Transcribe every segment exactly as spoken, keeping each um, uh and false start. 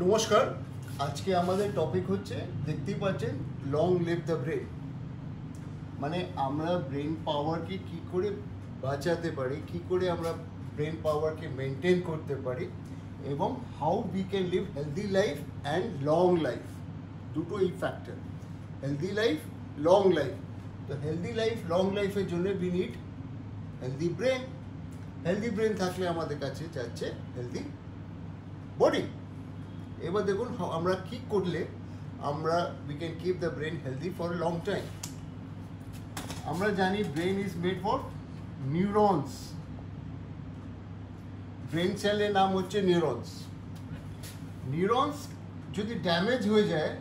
নমস্কার। আজকে আমাদের টপিক হচ্ছে, দেখতেই পাচ্ছেন, লং লিভ দ্য ব্রেন। মানে আমরা ব্রেন পাওয়ারকে কী করে বাঁচাতে পারি, কী করে আমরা ব্রেন পাওয়ারকে মেনটেন করতে পারি, এবং how we can live healthy life and long life. দুটো এই factor, healthy life, long life. তো হেলদি লাইফ, লং লাইফের জন্য we need healthy brain. Healthy brain থাকলে আমাদের কাছে যাচ্ছে হেলদি বডি। এবার দেখুন আমরা কি করলে আমরা we can keep the brain healthy for long time. আমরা জানি brain is made for neurons. Brain সেলের নাম হচ্ছে নিউরনস। নিউরনস যদি ড্যামেজ হয়ে যায়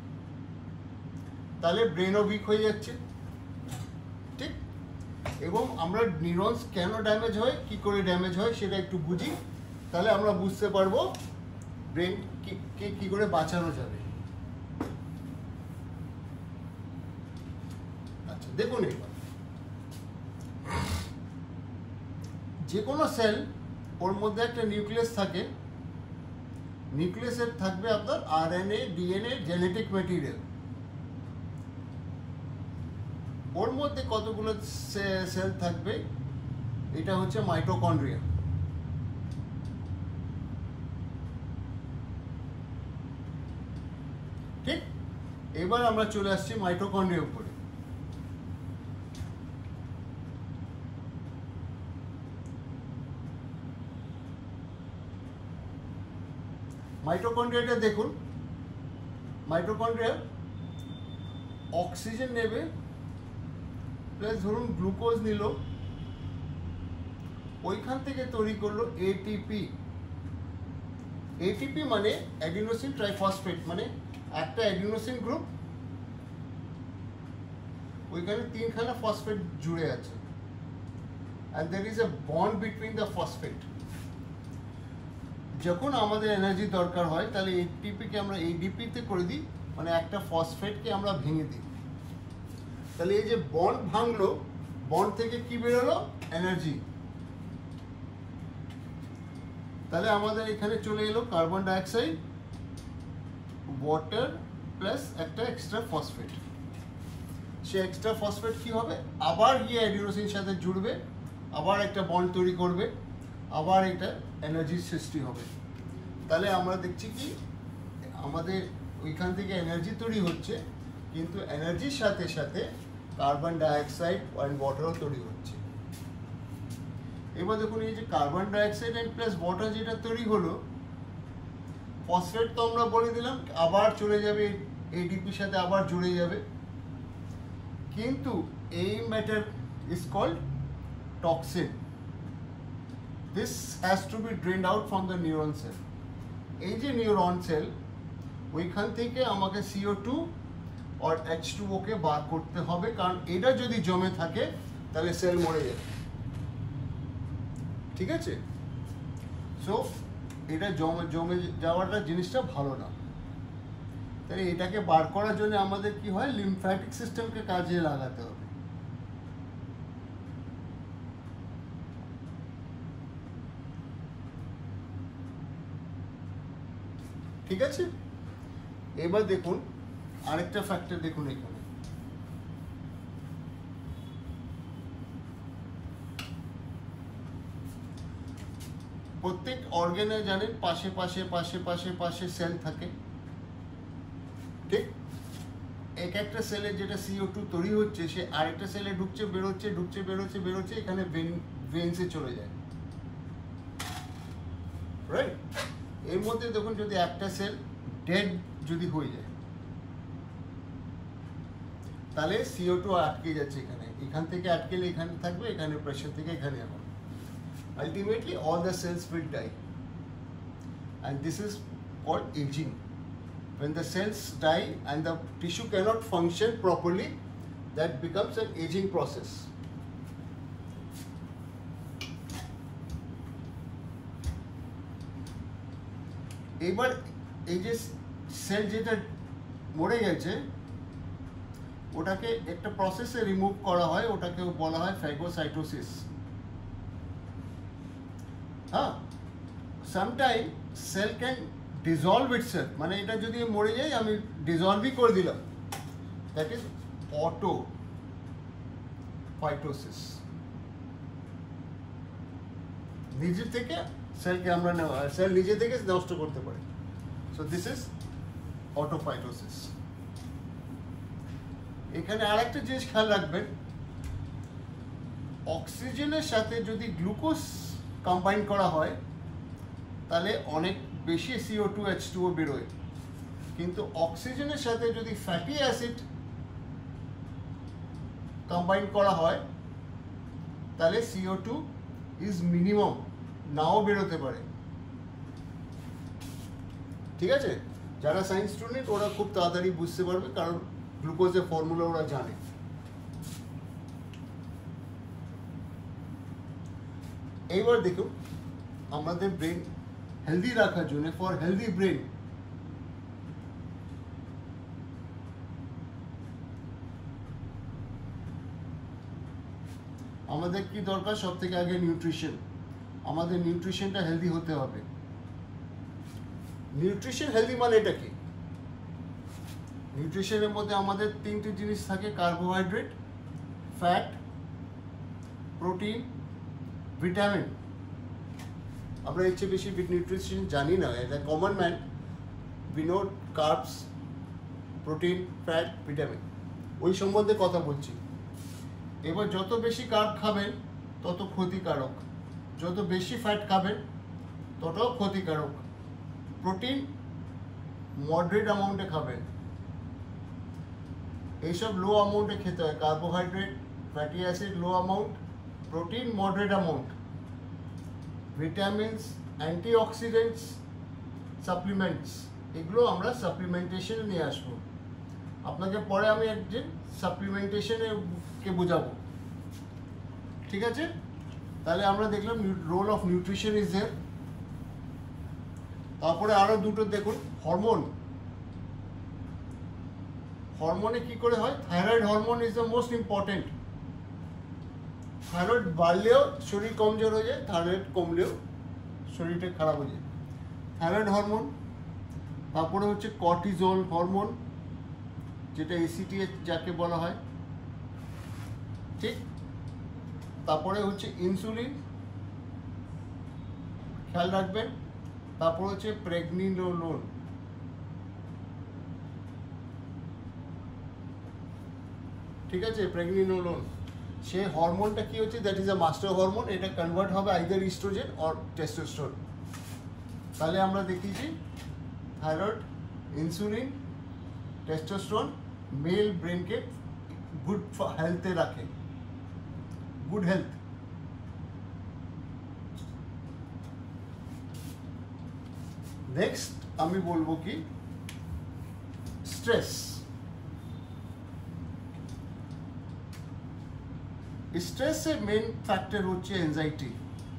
তাহলে ব্রেনও উইক হয়ে যাচ্ছে, ঠিক? এবং আমরা নিউরনস কেন ড্যামেজ হয়, কি করে ড্যামেজ হয় সেটা একটু বুঝি, তাহলে আমরা বুঝতে পারবো ব্রেনকে কি করে বাঁচানো যাবে। আচ্ছা দেখুন, এবার যে কোনো সেল, ওর মধ্যে একটা নিউক্লিয়াস থাকে। নিউক্লিয়াসের থাকবে আপনার আরএনএ, ডিএনএ, জেনেটিক ম্যাটেরিয়াল। ওর মধ্যে কতগুলো সেল থাকবে, এটা হচ্ছে মাইটোকন্ড্রিয়া। ঠিক, এবার আমরা চলে আসছি মাইটোকন্ড্রিয়ার উপরে। মাইটোকন্ড্রিয়াটা দেখুন, মাইটোকন্ড্রিয়া অক্সিজেন নেবে, প্লাস ধরুন গ্লুকোজ নিল, ওইখান থেকে তৈরি করলো এটিপি। এটিপি মানে অ্যাডিনোসিন ট্রাইফসফেট, মানে একটা অ্যাডিনোসিন গ্রুপ, ওইখানে তিনখানা ফসফেট জুড়ে আছে, and there is a bond between the phosphate. যখন আমাদের এনার্জি দরকার হয় তাহলে এটিপিকে আমরা এডিপি তে করে দিই, মানে একটা ফসফেটকে আমরা ভেঙে দিই। তাহলে এই যে বন্ড ভাঙলো, বন্ড থেকে কি বেরোলো? এনার্জি। তাহলে আমাদের এখানে চলে এলো কার্বন ডাইঅক্সাইড, ওয়াটার, প্লাস একটা এক্সট্রা ফসফেট। সে এক্সট্রা ফসফেট কি হবে? আবার গিয়ে অ্যাডিনোসিন সাথে জুড়বে, আবার একটা বন্ড তৈরি করবে, আবার এটা এনার্জির সৃষ্টি হবে। তাহলে আমরা দেখছি কি আমাদের ওইখান থেকে এনার্জি তৈরি হচ্ছে, কিন্তু এনার্জির সাথে সাথে কার্বন ডাইঅক্সাইড অ্যান্ড ওয়াটারও তৈরি হচ্ছে। এবার দেখুন, এই যে carbon dioxide and plus water যেটা তৈরি হলো, ফসফেট তো আমরা বলে দিলাম আবার চলে যাবে এডিপির সাথে, আবার জুড়ে যাবে, কিন্তু এই matter is called toxin. This has to be drained out from the neuron cell. এই যে নিউরন সেল, ওইখান থেকে আমাকে সিও টু আর এইচ টু ও কে বার করতে হবে, কারণ এটা যদি জমে থাকে তাহলে সেল মরে যাবে, ঠিক আছে? সো এটা জমে জমে যাওয়াটা জিনিসটা ভালো না। তাহলে এটাকে বার করার জন্য আমাদের কি হয়? লিম্ফ্যাটিক সিস্টেমকে কাজে লাগাতে হবে। ঠিক আছে, এবার দেখুন আরেকটা ফ্যাক্টর দেখুন, এখানে প্রত্যেক অর্গানে জানেন পাশে পাশে পাশে পাশে পাশে সেল থাকে, ঠিক? এক একটা সেলে যেটা সিও টু তৈরি হচ্ছে, সে আরেকটা সেলে ঢুকছে, বেরোচ্ছে, ঢুকছে, বেরোচ্ছে, বেরোচ্ছে, এখানে ভেন ভেন্সে চলে যায়, রাইট? এর মধ্যে দেখুন, যদি একটা সেল ডেড যদি হয়ে যায় তাহলে সিও টু আটকে যাচ্ছে এখানে, এখান থেকে আটকেলে এখানে থাকবে, এখানে প্রেশার থেকে এখানে এখন ultimately all the cells will die, and this is called aging. When the cells die and the tissue cannot function properly, that becomes an aging process. এবার এই যে সেল যেটা মরে গেছে, ওটাকে একটা প্রসেসে রিমুভ করা হয়, ওটাকে বলা হয় ফ্যাগোসাইটোসিস। হ্যাঁ, sometimes cell can dissolve itself, মানে এটা যদি মরে যায় আমি ডিজলভই করে দিলাম, দ্যাট ইজ অটো ফাইটোসিস। নিজে থেকে সেলকে আমরা সেল নিজে থেকে নষ্ট করতে পারি। So this is autophytosis. এখানে আর একটা জিনিস খেয়াল রাখবেন, অক্সিজেনের সাথে যদি গ্লুকোজ কম্বাইন করা হয় তাহলে অনেক বেশি CO two H two O বেরোয়, কিন্তু অক্সিজেনের সাথে যদি ফ্যাটি অ্যাসিড কম্বাইন করা হয় তাহলে সিও টু ইজ মিনিমাম, নাও বেরোতে পারে। ঠিক আছে, যারা সায়েন্স স্টুডেন্ট ওরা খুব তাড়াতাড়ি বুঝতে পারবে, কারণ গ্লুকোজের ফর্মুলা ওরা জানে। এইবার দেখুন, আমাদের ব্রেন হেলদি রাখার জন্য, ফর হেলদি ব্রেন আমাদের কি দরকার? সব থেকে আগে নিউট্রিশন। আমাদের নিউট্রিশনটা হেলদি হতে হবে। নিউট্রিশন হেলদি মানে এটা কি? নিউট্রিশনের মধ্যে আমাদের তিনটি জিনিস থাকে, কার্বোহাইড্রেট, ফ্যাট, প্রোটিন, ভিটামিন। আমরা এর চেয়ে বেশি নিউট্রিশন জানি না, এটা common man we know carbs, protein, fat, vitamin, ওই সম্বন্ধে কথা বলছি। এবার যত বেশি কার্ব খাবেন তত ক্ষতিকারক, যত বেশি ফ্যাট খাবেন ততও ক্ষতিকারক। প্রোটিন মডারেট অ্যামাউন্টে খাবেন, এইসব লো অ্যামাউন্টে খেতে হয়। Carbohydrate, fatty acid low amount, protein moderate amount, vitamins, antioxidants, supplements, এগুলো আমরা সাপ্লিমেন্টেশনে নিয়ে আসবো। আপনাকে পরে আমি একদিন সাপ্লিমেন্টেশনে কে বোঝাবো, ঠিক আছে? তাহলে আমরা দেখলাম role of nutrition is there. তারপরে আরো দুটো দেখুন, হরমোন। হরমোনে কি করে হয়? Thyroid hormone is the most important. Thyroid বাড়লেও শরীর কমজোর হয়ে যায়, থাইরয়েড কমলেও শরীরটা খারাপ হয়ে যায়। থাইরয়েড হরমোন, তারপরে হচ্ছে কর্টিজল হরমোন, যেটা এসিটি যাকে বলা হয়, ঠিক? তারপরে হচ্ছে ইনসুলিন, খেয়াল রাখবেন। তারপর হচ্ছে প্রেগনিনোলোন, ঠিক আছে? প্রেগনিনোলোন, সে হরমোনটা কি হচ্ছে? That is a master hormone. এটা কনভার্ট হবে আইদার ইস্ট্রোজেন অর টেস্টোস্টেরন। তাহলে আমরা দেখিয়েছি থাইরয়েড, ইনসুলিন, টেস্টোস্টেরন মেল ব্রেনকে গুড হেলথে রাখে, গুড হেলথ। নেক্সট আমি বলবো কি, স্ট্রেস। স্ট্রেসের মেন ফ্যাক্টর হচ্ছে এনজাইটি।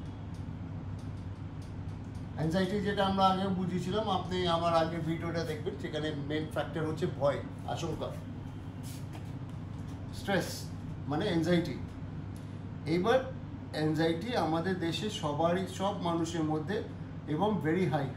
এনজাইটি যেটা আমরা আগে বুঝিয়েছিলাম, আপনি আমার আগে ভিডিওটা দেখবেন, সেখানে মেন ফ্যাক্টর হচ্ছে ভয়, আশঙ্কা। স্ট্রেস মানে এনজাইটি। এইবার এনজাইটি আমাদের দেশে সবারই, সব মানুষের মধ্যে এবং ভেরি হাই।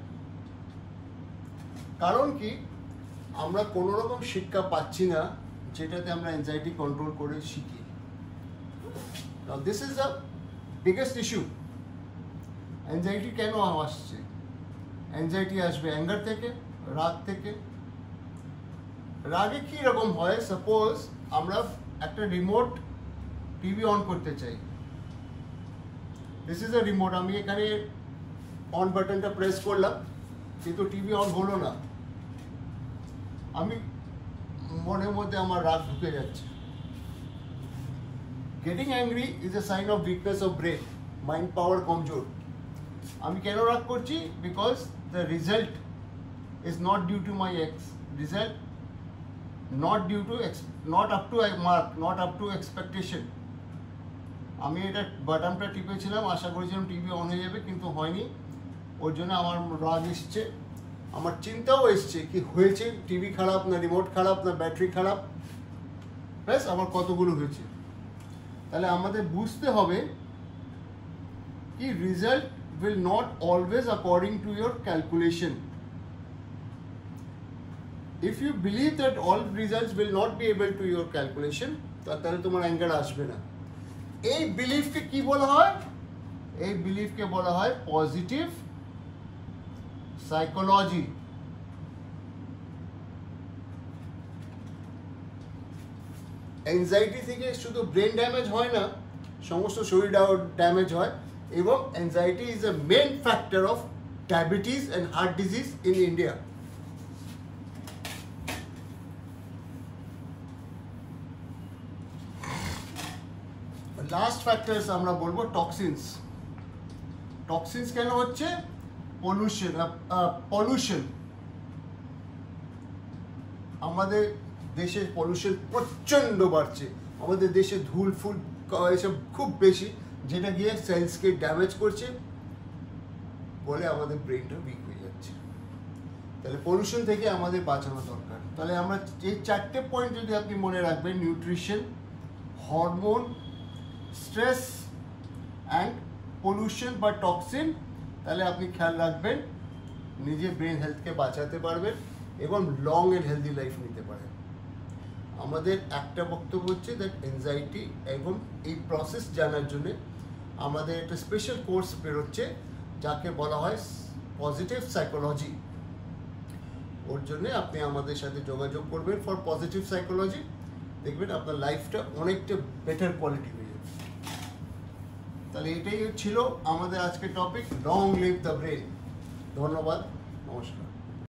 কারণ কি? আমরা কোনো রকম শিক্ষা পাচ্ছি না যেটাতে আমরা এনজাইটি কন্ট্রোল করে শিখি। Now this is the biggest issue. Anxiety কেন আসছে? অ্যাংজাইটি আসবে অ্যাঙ্গার থেকে, রাগ থেকে। রাগে কি রকম হয়? সাপোজ আমরা একটা রিমোট টিভি অন করতে চাই, দিস ইজ আ রিমোট, আমি এখানে অন বাটনটা প্রেস করলাম কিন্তু টিভি অন হলো না, আমি মনের মধ্যে আমার রাগ ঢুকে যাচ্ছে। Getting angry is a sign of weakness of brain, mind power কমজোর। আমি কেন রাগ করছি? Because the result is not due to my ex result, not due to not up to mark, not up to expectation. আমি এটা বাটনটা টিপেছিলাম, আশা করেছিলাম TV on হয়ে যাবে, কিন্তু হয়নি। ওর জন্য আমার রাগ এসছে, আমার চিন্তাও এসছে কি হয়েছে, টিভি খারাপ না রিমোট খারাপ না ব্যাটারি খারাপ, ব্যাস আমার কতগুলো হয়েছে। তাহলে আমাদের বুঝতে হবে কি result will not always according to your calculation. If you believe that all results will not be able to your calculation, তাহলে তোমার অ্যাঙ্গার আসবে না। এই বিলিফকে কি বলা হয়? এই বিলিফকে বলা হয় পজিটিভ সাইকোলজি। অ্যাংজাইটি থেকে শুধু ব্রেন ড্যামেজ হয় না, সমস্ত শরীর ড্যামেজ হয়, এবং anxiety is a main factor of diabetes and heart disease in India. Last factors আমরা বলবো টক্সিনস। টক্সিনস কেন হচ্ছে? পলিউশন। পলিউশন আমাদের দেশে পলিউশন প্রচণ্ড বাড়ছে, আমাদের দেশে ধুল ফুল এসব খুব বেশি, যেটা গিয়ে সেলসকে ড্যামেজ করছে, বলে আমাদের ব্রেনটা উইক হয়ে যাচ্ছে। তাহলে পলিউশন থেকে আমাদের বাঁচানো দরকার। তাহলে আমরা এই চারটে পয়েন্ট যদি আপনি মনে রাখবেন, nutrition, hormone, stress and pollution বা টক্সিন, তাহলে আপনি খেয়াল রাখবেন, নিজের ব্রেন হেলথকে বাঁচাতে পারবেন এবং লং এন্ড হেলদি লাইফ নিতে পারেন। আমাদের একটা বক্তব্য হচ্ছে দ্যাট অ্যাংজাইটি এবং এই প্রসেস জানার জন্য আমাদের একটা স্পেশাল কোর্স বেরোচ্ছে, যাকে বলা হয় পজিটিভ সাইকোলজি। ওর জন্য আপনি আমাদের সাথে যোগাযোগ করবেন ফর পজিটিভ সাইকোলজি, দেখবেন আপনার লাইফটা অনেকটা বেটার কোয়ালিটি হয়ে যাবে। তাহলে এটাই ছিল আমাদের আজকের topic, long live the brain. ধন্যবাদ, নমস্কার।